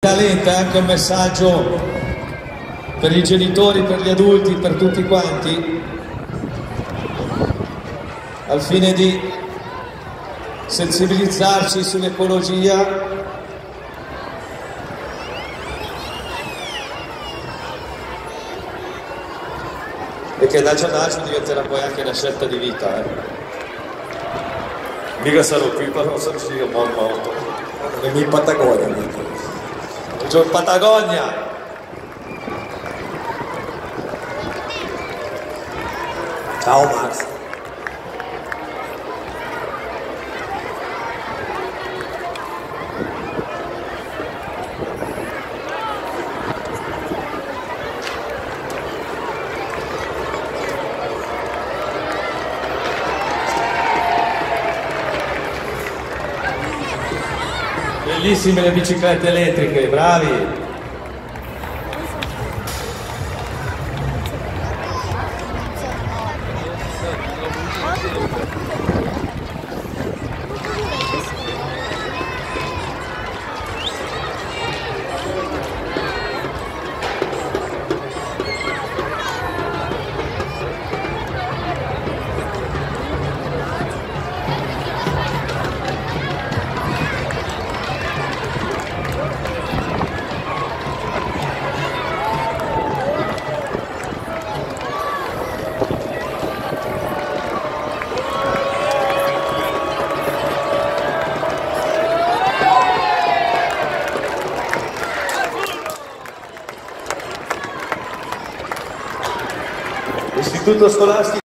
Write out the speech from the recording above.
Lenta è anche un messaggio per i genitori, per gli adulti, per tutti quanti, al fine di sensibilizzarci sull'ecologia e che l'agio diventerà poi anche una scelta di vita. Mica sarò qui, ma non so se io morto. Veniamo in Patagonia. Buongiorno Patagonia! Ciao Max. Bellissime le biciclette elettriche, bravi! Istituto Scolastico